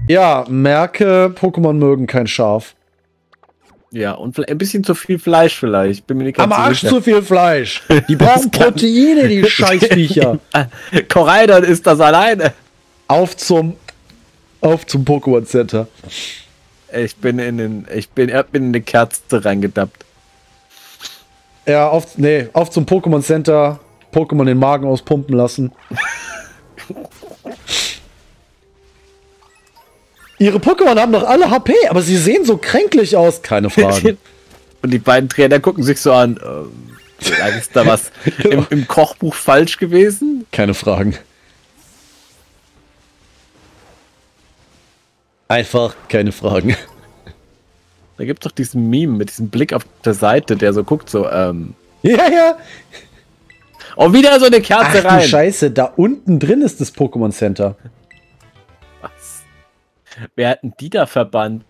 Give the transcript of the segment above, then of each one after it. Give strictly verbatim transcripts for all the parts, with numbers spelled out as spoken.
Ja, merke, Pokémon mögen kein Schaf. Ja, und ein bisschen zu viel Fleisch vielleicht. Bin mir nicht ganz Am Arsch sicher. zu viel Fleisch. Die brauchen Proteine, die Scheißviecher. Koraidon ist das alleine. Auf zum, auf zum Pokémon Center. Ich bin in den, ich bin, er bin in eine Kerze reingedappt. Ja, auf, nee, auf zum Pokémon Center. Pokémon den Magen auspumpen lassen. Ihre Pokémon haben doch alle H P, aber sie sehen so kränklich aus. Keine Frage. Und die beiden Trainer gucken sich so an. Ähm, vielleicht ist da was im, im Kochbuch falsch gewesen? Keine Fragen. Einfach keine Fragen. Da gibt es doch diesen Meme mit diesem Blick auf der Seite, der so guckt, so, ähm. Ja, ja. Und wieder so eine Kerze Ach, rein. du Scheiße, da unten drin ist das Pokémon Center. Was? Wer hat denn die da verbannt?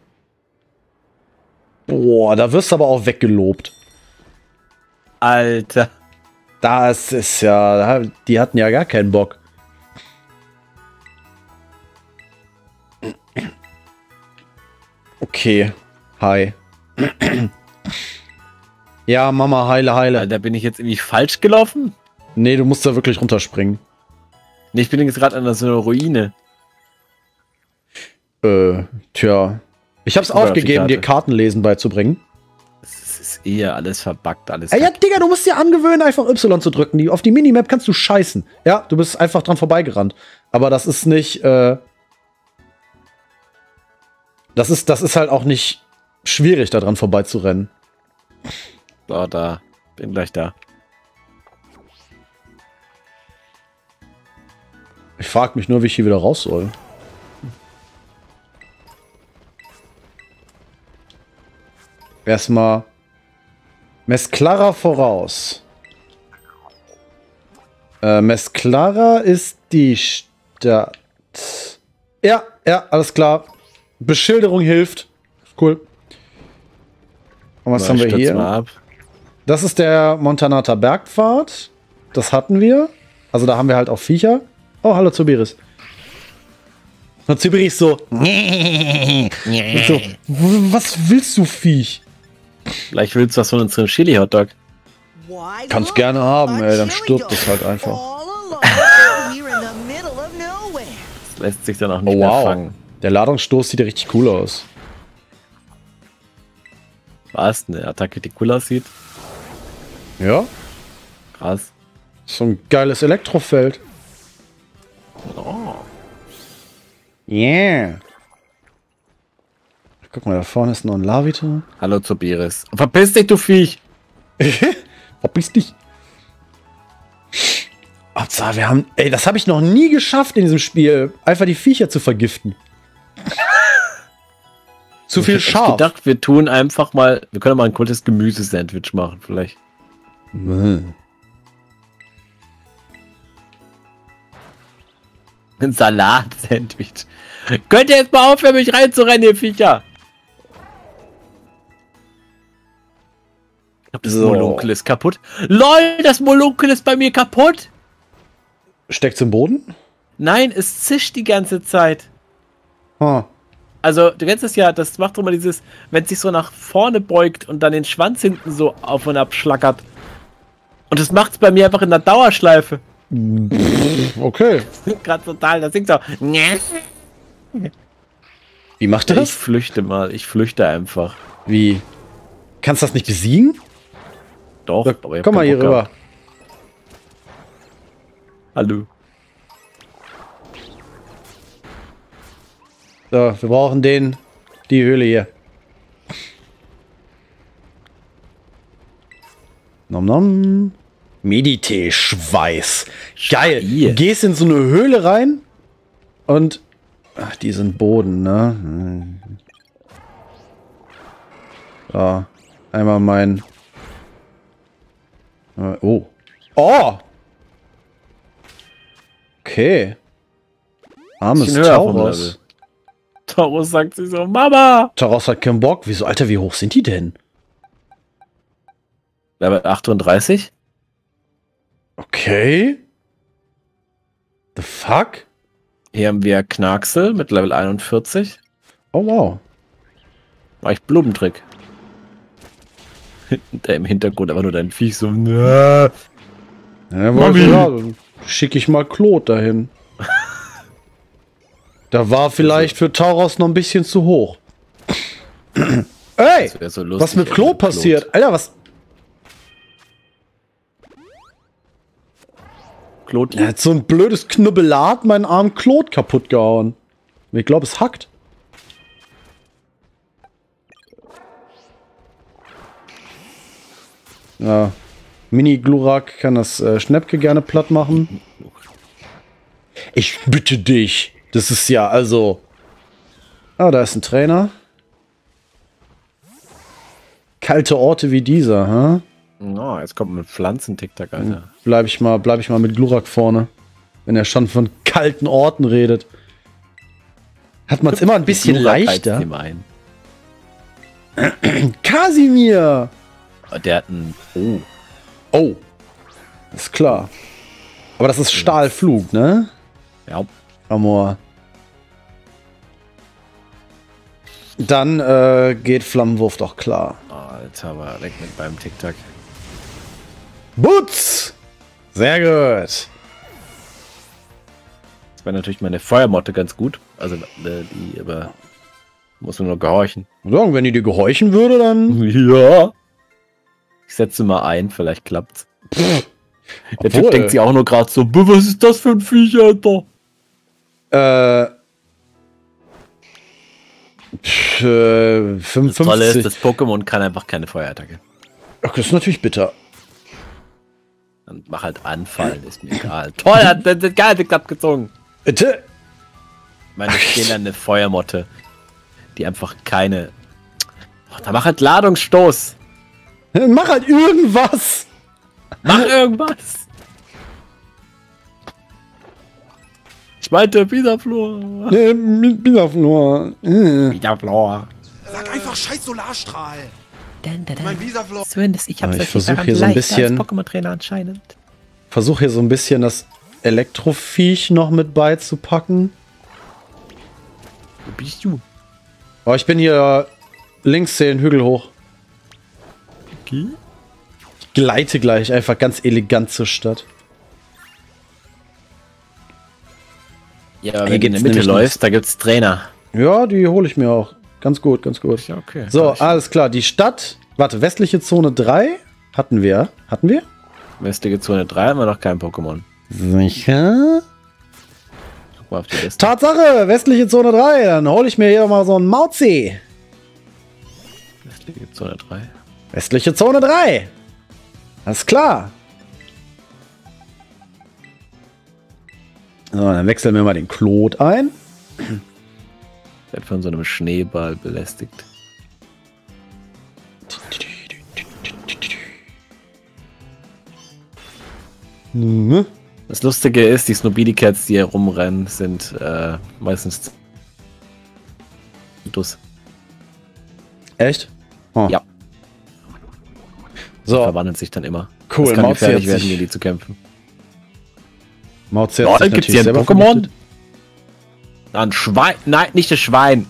Boah, da wirst du aber auch weggelobt. Alter. Das ist ja, die hatten ja gar keinen Bock. Okay, hi. Ja, Mama, heile, heile. Da bin ich jetzt irgendwie falsch gelaufen? Nee, du musst da wirklich runterspringen. Nee, ich bin jetzt gerade an so einer Ruine. Äh, tja. Ich hab's Oder auf die aufgegeben, Karte. dir Kartenlesen beizubringen. Das ist eher alles verbuggt, alles. Ey, ja, Digga, du musst dir angewöhnen, einfach Y zu drücken. Die, auf die Minimap kannst du scheißen. Ja, du bist einfach dran vorbeigerannt. Aber das ist nicht, äh Das ist, das ist halt auch nicht schwierig, da dran vorbeizurennen. So, da. Bin gleich da. Ich frag mich nur, wie ich hier wieder raus soll. Erstmal Mesclara voraus. Äh, Mesclara ist die Stadt. Ja, ja, alles klar. Beschilderung hilft. Cool. Und was Na, haben ich wir stürz hier? mal ab. Das ist der Montanata Bergpfad. Das hatten wir. Also da haben wir halt auch Viecher. Oh, hallo Zubiris. Und Zubiris so. so. Was willst du, Viech? Vielleicht willst du was von unserem Chili-Hotdog. Kannst gerne haben, ey. Dann stirbt es halt einfach. Das lässt sich dann auch nicht Oh, mehr wow. fangen. Der Ladungsstoß sieht ja richtig cool aus. Was? Eine Attacke, die cool aussieht? Ja? Krass. So ein geiles Elektrofeld. Oh. Yeah. Guck mal, da vorne ist noch ein Lavito. Hallo Zubiris. Verpiss dich, du Viech! Verpiss dich. Hauptsache, wir haben. Ey, das habe ich noch nie geschafft in diesem Spiel. Einfach die Viecher zu vergiften. Zu viel Ich hab Schaf. gedacht, wir tun einfach mal. Wir können mal ein cooles Gemüsesandwich machen, vielleicht. Mhm. Ein Salat-Sandwich. Könnt ihr jetzt mal aufhören, mich reinzurennen, ihr Viecher? Ich glaube, das So. Molunkel ist kaputt. LOL, das Molunkel ist bei mir kaputt. Steckt's im Boden? Nein, es zischt die ganze Zeit. Huh. Also, du kennst es ja, das macht doch mal dieses, wenn es sich so nach vorne beugt und dann den Schwanz hinten so auf und ab schlackert. Und das macht es bei mir einfach in der Dauerschleife. Okay. Gerade total, das singt so. Wie macht er Ich das? flüchte mal, ich flüchte einfach. Wie? Kannst du das nicht besiegen? Doch, So, aber ich hab komm mal keinen hier Bock rüber. gehabt. Hallo. So, wir brauchen den, die Höhle hier. Nom nom. Medite-Schweiß. Geil. Schweiß. Du gehst in so eine Höhle rein und... Ach, die sind Boden, ne? Hm. So. Einmal mein... Äh, Oh. Oh! Okay. Armes Bisschen höher vom Tauros. Level. Taurus sagt sich so, Mama! Tauros hat keinen Bock. Wieso, Alter, wie hoch sind die denn? Level achtunddreißig? Okay. The fuck? Hier haben wir Knacksel mit Level einundvierzig. Oh, wow. War ich Blumentrick. Der im Hintergrund aber nur dein Viech so. Ja, Ja, Mami. Ja, dann schicke ich mal Claude dahin. Da war vielleicht für Tauros noch ein bisschen zu hoch. Ey, so lustig, was mit Claude passiert? Alter, was? Claude. Er hat so ein blödes Knubbelat meinen armen Claude kaputt gehauen. Ich glaube, es hackt. Ja. Mini-Glurak kann das äh, Schnäppke gerne platt machen. Ich bitte dich. Das ist ja also... Ah, da ist ein Trainer. Kalte Orte wie dieser, hä? Oh, jetzt kommt ein Pflanzen-TikTok, Alter. Bleib ich mal, bleib ich mal mit Glurak vorne. Wenn er schon von kalten Orten redet. Hat man es immer ein bisschen leichter. Ein. Kasimir! Der hat einen... Oh. Oh. Ist klar. Aber das ist Stahlflug, ne? Ja. Amor. Dann äh, geht Flammenwurf doch klar. Alter, aber weg mit beim TikTok. Butz! Sehr gut. Das wäre natürlich meine Feuermotte ganz gut. Also, äh, die, aber muss nur noch gehorchen. Sagen, wenn die dir gehorchen würde, dann... Ja. Ich setze mal ein, vielleicht klappt's. Pff, Der Typ denkt sich auch nur gerade so, was ist das für ein Viech, Alter? Äh... Pff, äh, fünfundfünfzig. Das Tolle ist, das Pokémon kann einfach keine Feuerattacke. Ach, das ist natürlich bitter. Dann mach halt Anfallen, ist mir egal. Toll, hat das hat geil geklappt gezogen. Bitte? Ich meine, ich stehe dann eine Feuermotte, die einfach keine... Oh, da mach halt Ladungsstoß. Mach halt irgendwas. Mach irgendwas. Ich meinte Pisaflor. Äh, Pisaflor. Äh. Pisaflor. Sag einfach scheiß Solarstrahl. Dann, dann, dann. Mein Visaflor. Zumindest, ich habe Aber ich versuche hier so ein bisschen... Pokémon-Trainer anscheinend. Versuche hier so ein bisschen das Elektroviech noch mit beizupacken. Wo bist du? Oh, ich bin hier links den Hügel hoch. Okay. Ich gleite gleich einfach ganz elegant zur Stadt. Ja, aber Hier wenn du in gibt's der Mitte nämlich läufst, da gibt's Trainer. Ja, die hole ich mir auch. Ganz gut, ganz gut. Ja, okay. So, alles klar. Die Stadt... Warte, westliche Zone drei hatten wir. Hatten wir? Westliche Zone drei haben wir noch kein Pokémon. Sicher? Guck mal auf die Liste. Tatsache, westliche Zone drei. Dann hole ich mir hier mal so einen Mauzi. Westliche Zone drei. Westliche Zone drei. Alles klar. So, dann wechseln wir mal den Claude ein. Der wird von so einem Schneeball belästigt. Mhm. Das Lustige ist, die Snobidi-Cats, die hier rumrennen, sind äh, meistens Dus. Echt? Oh. Ja. So, Verwandeln sich dann immer. Cool, Das kann Mauzi gefährlich hat werden, sich- gegen die zu kämpfen. Mauzi Oh, hat sich gibt's natürlich hier ein selber Pokémon? vernichtet. Ein Schwein. Nein, nicht das Schwein.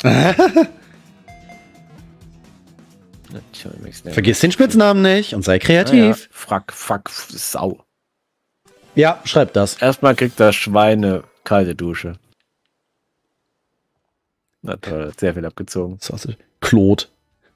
Vergiss den Spitznamen nicht und sei Ja, kreativ. Frack, fuck, Sau. Ja, schreib das. Erstmal kriegt das Schwein eine kalte Dusche. Na toll, hat sehr viel abgezogen. So, also, Claude.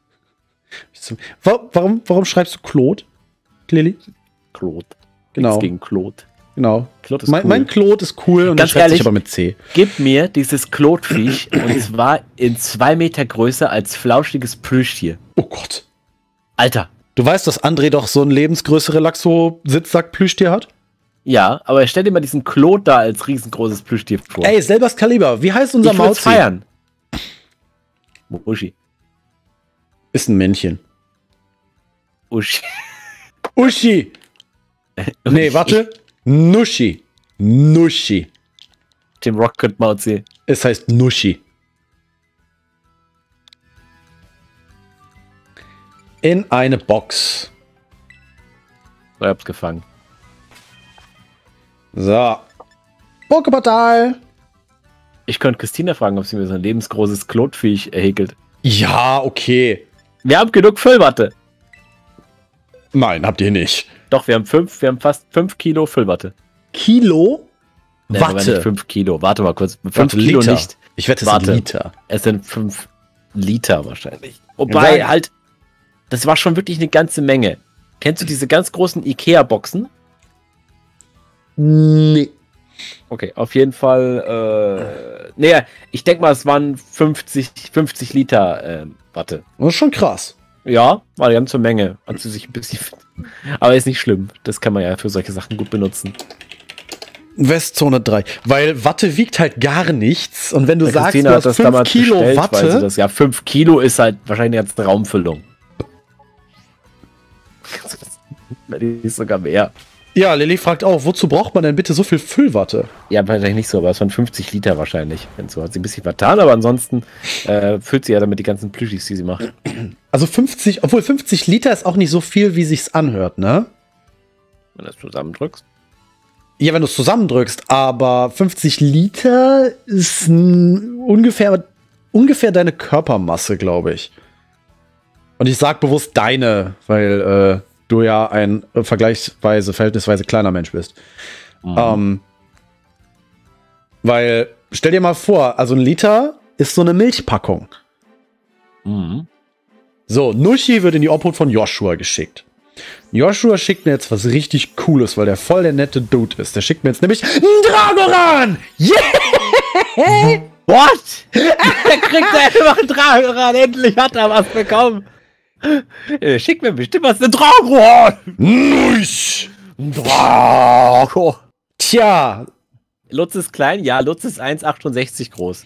Wa- Warum, warum schreibst du Claude, Lilly? Claude. Genau. Nichts gegen Claude. Genau. Claude ist Mein, cool. mein Claude ist cool und der Ganz schreibt sich ehrlich, aber mit C. Gib mir dieses Claude-Viech und zwar in zwei Meter größer als flauschiges Plüschtier. Oh Gott. Alter. Du weißt, dass André doch so ein lebensgrößere Relaxo-Sitzsack-Plüschtier hat? Ja, aber stell dir mal diesen Claude da als riesengroßes Plüschtier vor. Ey, selbes Kaliber. Wie heißt unser ich würd's Mauzi? feiern. Uschi. Ist ein Männchen. Uschi. Uschi. Nee, warte. Nuschi. Nuschi. Dem Rocket Mauzi. Es heißt Nuschi. In eine Box. So, ich hab's gefangen. So. Poképortal. Ich könnte Christina fragen, ob sie mir so ein lebensgroßes Klotviech häkelt. Ja, okay. Wir haben genug Füllwatte. Nein, habt ihr nicht. Doch, wir haben fünf, wir haben fast fünf Kilo Füllwatte. Kilo? Nee, aber nicht fünf Kilo. Warte mal kurz. fünf Kilo Liter. nicht. Ich wette, es Warte. sind Liter. Es sind fünf Liter wahrscheinlich. Wobei Ja. halt, das war schon wirklich eine ganze Menge. Kennst du diese ganz großen Ikea-Boxen? Nee. Okay, auf jeden Fall, äh, nee, ich denke mal, es waren fünfzig, fünfzig Liter äh, Watte. Das ist schon krass. Ja, war eine ganze Menge. Hat sie sich ein bisschen. Aber ist nicht schlimm. Das kann man ja für solche Sachen gut benutzen. Westzone drei. Weil Watte wiegt halt gar nichts. Und wenn du Der sagst, Christina du hat hast das fünf damals Kilo bestellt, weil sie Watte. das, ja, fünf Kilo ist halt wahrscheinlich jetzt eine Raumfüllung. Die ist sogar mehr. Ja, Lilly fragt auch, wozu braucht man denn bitte so viel Füllwatte? Ja, wahrscheinlich nicht so, aber es waren fünfzig Liter wahrscheinlich. Wenn so hat sie ein bisschen vertan, aber ansonsten äh, füllt sie ja damit die ganzen Plüschis, die sie macht. Also fünfzig, obwohl fünfzig Liter ist auch nicht so viel, wie sich's anhört, ne? Wenn du das zusammendrückst. Ja, wenn du es zusammendrückst, aber fünfzig Liter ist n- ungefähr, ungefähr deine Körpermasse, glaube ich. Und ich sag bewusst deine, weil äh, du ja ein äh, vergleichsweise, verhältnisweise kleiner Mensch bist. Mhm. Ähm, weil, stell dir mal vor, also ein Liter ist so eine Milchpackung. Mhm. So, Nushi wird in die Obhut von Joshua geschickt. Joshua schickt mir jetzt was richtig Cooles, weil der voll der nette Dude ist. Der schickt mir jetzt nämlich einen Dragoran! Yeah! What? Der kriegt einfach einen Dragoran. Endlich hat er was bekommen. Äh, Schick mir bestimmt was, eine Dragoran. Nusch! Drago. Tja, Lutz ist klein? Ja, Lutz ist eins Komma achtundsechzig groß.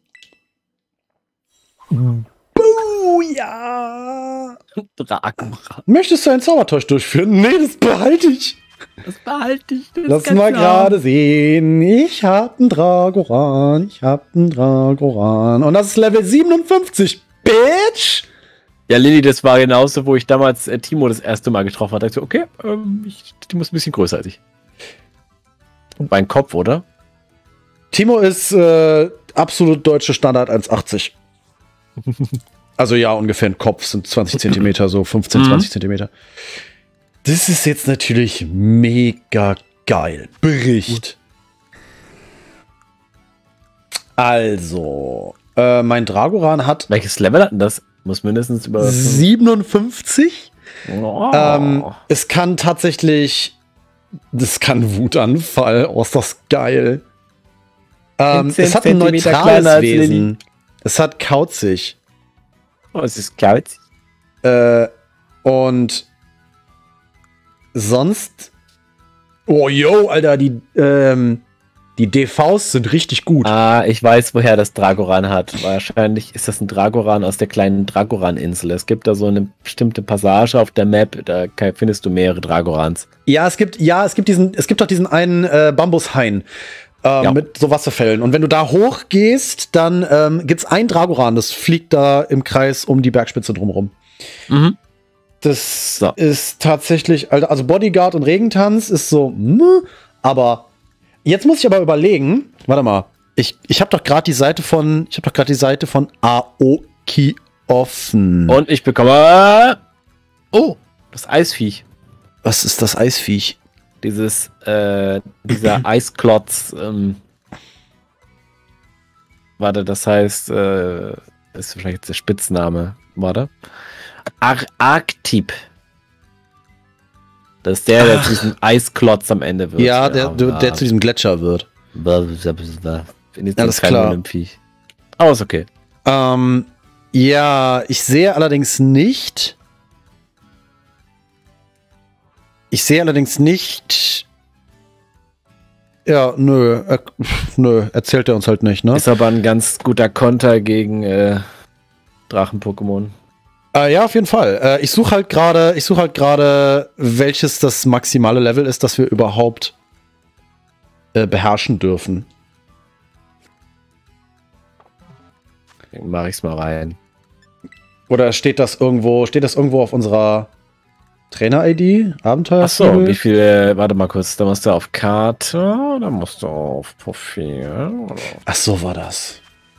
oh ja! Dragoran. Möchtest du einen Zaubertausch durchführen? Nee, das behalte ich. Das behalte ich. Das Lass ganz mal klar. gerade sehen. Ich hab einen Dragoran. Ich hab einen Dragoran. Und das ist Level siebenundfünfzig. Bitch! Ja, Lilly, das war genauso, wo ich damals äh, Timo das erste Mal getroffen hatte. Da dachte ich so, okay, ähm, ich, Timo ist ein bisschen größer als ich. Mein Kopf, oder? Timo ist äh, absolut deutsche Standard eins Komma achtzig. Also ja, ungefähr ein Kopf sind zwanzig Zentimeter, so fünfzehn, Mhm. zwanzig Zentimeter. Das ist jetzt natürlich mega geil. Bericht. Also, äh, mein Dragoran hat Welches Level hat denn das? Muss mindestens über... siebenundfünfzig. Oh. Ähm, es kann tatsächlich, das kann Wutanfall. Oh, ist das geil. Ähm, fünfzehn es hat ein Zentimeter kleiner neutrales als Wesen. Lilly. Es hat kauzig. Oh, es ist kalt. Äh, und sonst. Oh, yo, Alter, die, ähm, die D Vs sind richtig gut. Ah, ich weiß, woher das Dragoran hat. Wahrscheinlich ist das ein Dragoran aus der kleinen Dragoran-Insel. Es gibt da so eine bestimmte Passage auf der Map, da kann- findest du mehrere Dragorans. Ja, es gibt, ja, es gibt diesen, es gibt doch diesen einen äh, Bambushain ähm, Ja. mit so Wasserfällen. Und wenn du da hochgehst, dann ähm, gibt's ein Dragoran, das fliegt da im Kreis um die Bergspitze drumherum. Mhm. Das So. ist tatsächlich, also also Bodyguard und Regentanz ist so, hm, aber jetzt muss ich aber überlegen, warte mal, ich, ich habe doch gerade die Seite von, ich habe doch gerade die Seite von Aoki offen. Und ich bekomme... Oh, das Eisviech. Was ist das Eisviech? Dieses, äh, dieser Eisklotz, ähm, warte, das heißt, äh, ist wahrscheinlich jetzt der Spitzname, warte. Ar Arctip. Das ist der, der Ach. zu diesem Eisklotz am Ende wird. Ja, der, der, der zu diesem Gletscher wird. Alles klar. Aber ist okay. Ähm, ja, ich sehe allerdings nicht. Ich sehe allerdings nicht. Ja, nö, er, nö, erzählt er uns halt nicht, ne? Ist aber ein ganz guter Konter gegen äh, Drachen-Pokémon. Äh, ja, auf jeden Fall. Äh, ich suche halt gerade, ich suche halt gerade, welches das maximale Level ist, das wir überhaupt äh, beherrschen dürfen. Mach ich's mal rein. Oder steht das irgendwo, steht das irgendwo auf unserer Trainer-I D, Abenteuer. Achso, wie viel, warte mal kurz, da musst du auf Karte, da musst du auf Profil. Ach so war das.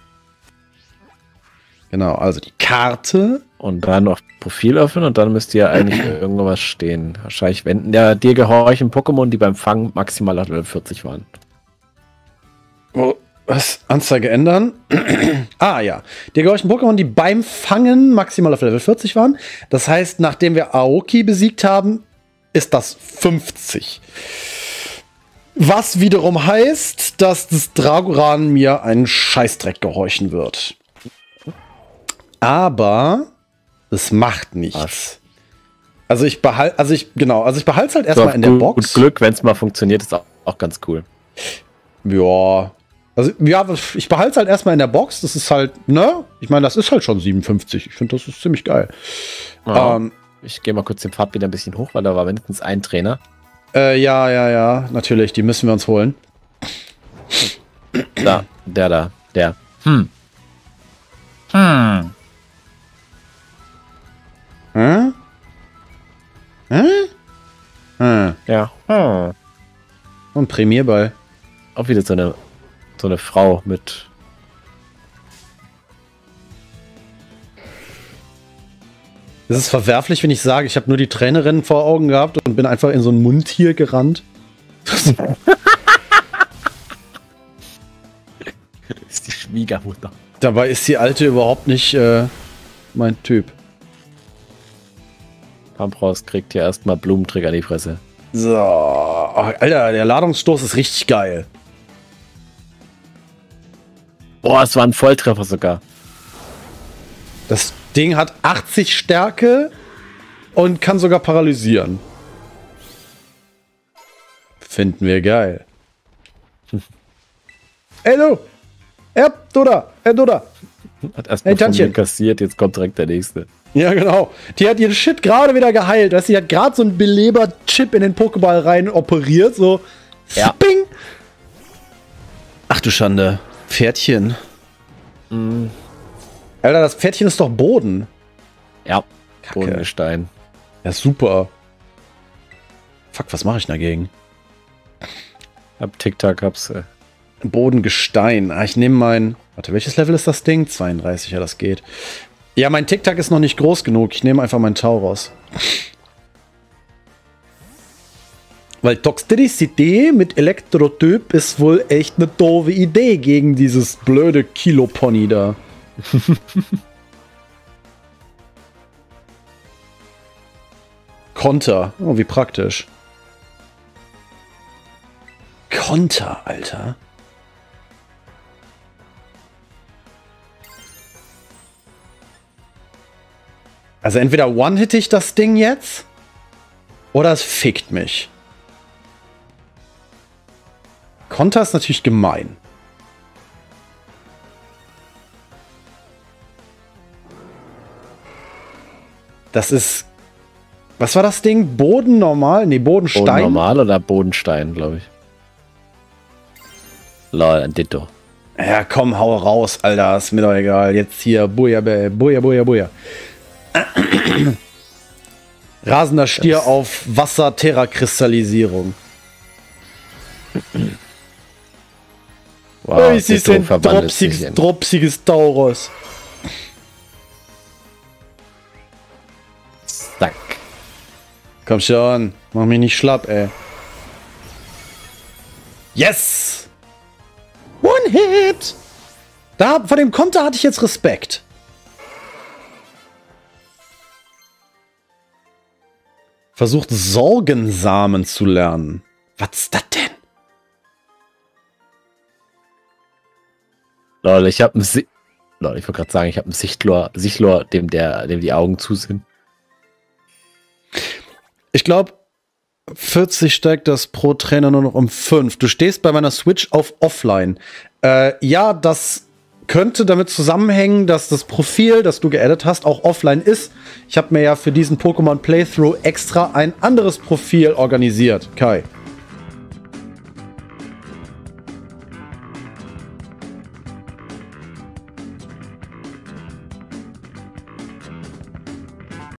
Genau, also die Karte. Und dann auf Profil öffnen und dann müsste ja eigentlich irgendwas stehen. Wahrscheinlich wenden der dir gehorchen Pokémon, die beim Fangen maximal auf Level vierzig waren. Oh, was? Anzeige ändern? Ah ja. Dir gehorchen Pokémon, die beim Fangen maximal auf Level vierzig waren. Das heißt, nachdem wir Aoki besiegt haben, ist das fünfzig. Was wiederum heißt, dass das Dragoran mir einen Scheißdreck gehorchen wird. Aber es macht nichts. Also ich behalte, also ich, genau, also ich behalte es halt erstmal so, in der gut, Box. Gut Glück, wenn es mal funktioniert, ist auch, auch ganz cool. Ja. Also, ja, ich behalte es halt erstmal in der Box. Das ist halt, ne? Ich meine, das ist halt schon siebenundfünfzig. Ich finde, das ist ziemlich geil. Ja, ähm, ich gehe mal kurz den Pfad wieder ein bisschen hoch, weil da war mindestens ein Trainer. Äh, ja, ja, ja. Natürlich, die müssen wir uns holen. Da, der da, der. Hm. Hm. Hm? Hm? Hm. Ja. Hm. Und Prämierball. Auch wieder so eine, so eine Frau mit. Es ist verwerflich, wenn ich sage, ich habe nur die Trainerin vor Augen gehabt und bin einfach in so ein Mundtier gerannt. Ist die Schwiegermutter. Dabei ist die Alte überhaupt nicht äh, mein Typ. Pampros kriegt hier erstmal Blumenträger an die Fresse. So, oh, Alter, der Ladungsstoß ist richtig geil. Boah, es war ein Volltreffer sogar. Das Ding hat achtzig Stärke und kann sogar paralysieren. Finden wir geil. Ey du! Ey, du da! Ey, du da! Hat erstmal hey, von mir kassiert, jetzt kommt direkt der nächste. Ja, genau. Die hat ihren Shit gerade wieder geheilt. Weißt, sie hat gerade so einen Beleber-Chip in den Pokéball rein operiert. So. Ja. Bing! Ach du Schande. Pferdchen. Mhm. Alter, das Pferdchen ist doch Boden. Ja. Kacke. Bodengestein. Ja, super. Fuck, was mache ich dagegen? Hab Tic-Tac, hab's. Äh. Bodengestein. Ah, ich nehme mein... Warte, welches Level ist das Ding? zweiunddreißig, ja, das geht. Ja, mein Tic-Tac ist noch nicht groß genug. Ich nehme einfach meinen Tauros. Weil Toxtricity mit Elektrotyp ist wohl echt eine doofe Idee gegen dieses blöde Kilopony da. Konter. Oh, wie praktisch. Konter, Alter. Also entweder one-hitte ich das Ding jetzt oder es fickt mich. Konter ist natürlich gemein. Das ist... Was war das Ding? Boden normal? Nee, Bodenstein. Boden normal oder Bodenstein, glaube ich. Lol, ein Ditto. Ja, komm, hau raus, Alter. Ist mir doch egal. Jetzt hier, buja, buja, buja, buja. Rasender Stier das auf Wasser-Terra-Kristallisierung. Wow, oh, sie sind dropsiges, dropsiges Tauros. Zack. Komm schon, mach mich nicht schlapp, ey. Yes! One Hit! Da, vor dem Konter hatte ich jetzt Respekt. Versucht Sorgensamen zu lernen. Was ist das denn? Lol, ich hab ein Si- Lol, ich wollte gerade sagen, ich habe einen Sichtlor, Sichlor, dem der, dem die Augen zu sind. Ich glaube, vierzig steigt das pro Trainer nur noch um fünf. Du stehst bei meiner Switch auf Offline. Äh, ja, das könnte damit zusammenhängen, dass das Profil, das du geaddet hast, auch offline ist. Ich habe mir ja für diesen Pokémon Playthrough extra ein anderes Profil organisiert. Kai.